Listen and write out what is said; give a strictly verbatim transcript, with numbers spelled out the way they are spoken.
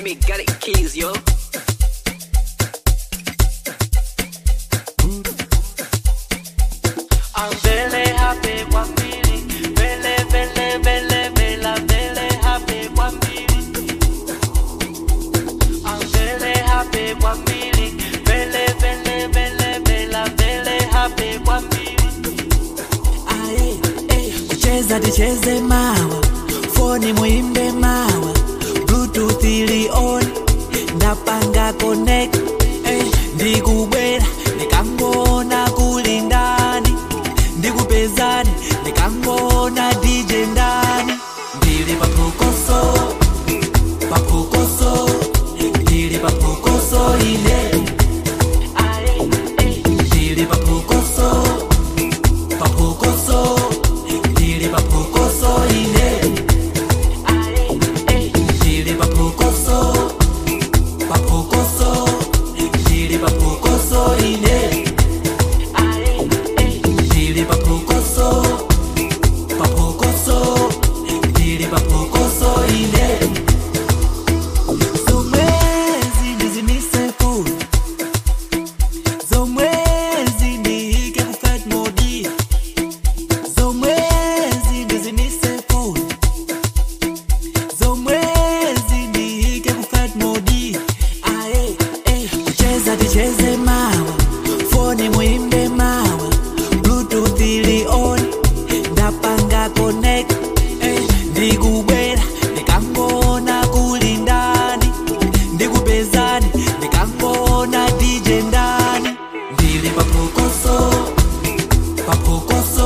me got it keys, yo. I'm very happy one minute, very, very, very, very, very happy one minute. I'm very happy one minute, very, very, very, very, very happy one minute. Aye, eh, kucheza ticheze mawa, phone muimbe mawa, Bluetooth ili on, ndapanga connect, eh, ndikubwera, ndikangona kulindani, ndikupezani, ndikangona D J ndani, ndili pa Phokoso, pa Phokoso, ndili pa Phokoso ine. Aye, eh, ndili pa Phokoso, pa Phokoso, ndili pa Phokoso ine. Aye, eh, ndili pa Phokoso, pa Phokoso, ndili pa Phokoso ine. Aye, eh, ndili pa Phokoso, pa Phokoso, ndili pa Phokoso ine. Zomwezi ndizimise full, zomwezi ndihike ku fat mode, zomwezi ndizimise full, zomwezi ndihike ku fat mode. Aye, eh, kucheza ticheze mawa, phone muimbe mawa, Bluetooth ili on, ndapanga connect, eh, ndikubwera, ndikangona kulindani, ndikupezani, ndikangona D J ndani, ndili pa Phokoso, pa Phokoso.